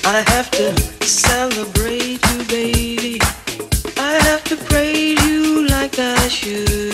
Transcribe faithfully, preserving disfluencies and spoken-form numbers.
I have to celebrate you, baby. I have to praise you like I should.